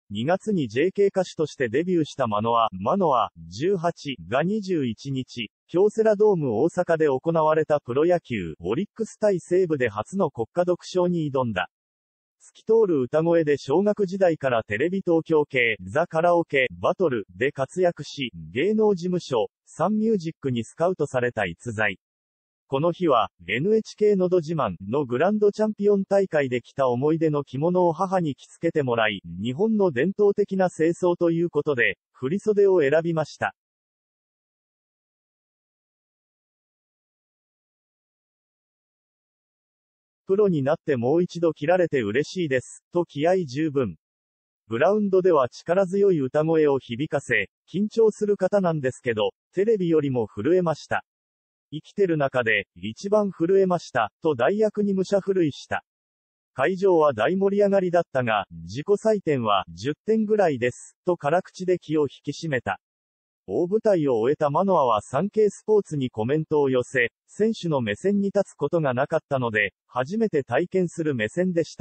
2月に JK 歌手としてデビューしたマノア18が21日、京セラドーム大阪で行われたプロ野球、オリックス対西武で初の国歌独唱に挑んだ。透き通る歌声で小学時代からテレビ東京系、ザ・カラオケ、バトルで活躍し、芸能事務所、サンミュージックにスカウトされた逸材。この日は、NHK のど自慢のグランドチャンピオン大会で着た思い出の着物を母に着付けてもらい、日本の伝統的な正装ということで、振袖を選びました。プロになってもう一度着られて嬉しいです、と気合十分。グラウンドでは力強い歌声を響かせ、緊張する方なんですけど、テレビよりも震えました。生きてる中で、一番震えました、と代役に武者震いした。会場は大盛り上がりだったが、自己採点は10点ぐらいです、と辛口で気を引き締めた。大舞台を終えたマノアはサンケイスポーツにコメントを寄せ、選手の目線に立つことがなかったので、初めて体験する目線でした。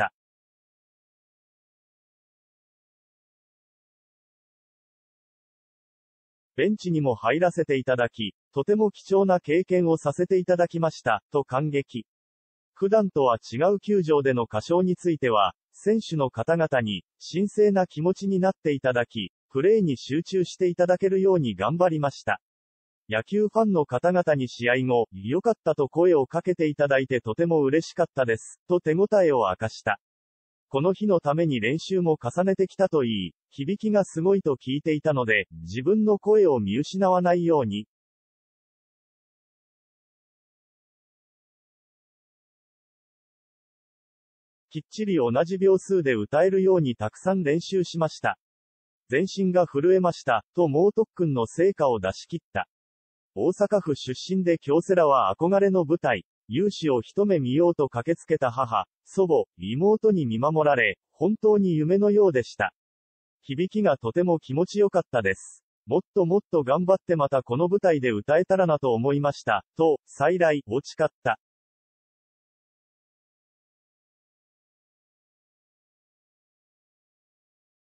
ベンチにも入らせていただき、とても貴重な経験をさせていただきました、と感激。普段とは違う球場での歌唱については、選手の方々に、神聖な気持ちになっていただき、プレーに集中していただけるように頑張りました。野球ファンの方々に試合後、良かったと声をかけていただいてとても嬉しかったです、と手応えを明かした。この日のために練習も重ねてきたといい、響きがすごいと聞いていたので、自分の声を見失わないように。きっちり同じ秒数で歌えるようにたくさん練習しました。全身が震えました、と猛特訓の成果を出し切った。大阪府出身で京セラは憧れの舞台、勇姿を一目見ようと駆けつけた母、祖母、妹に見守られ、本当に夢のようでした。響きがとても気持ちよかったです。もっともっと頑張ってまたこの舞台で歌えたらなと思いました、と、再来、を誓った。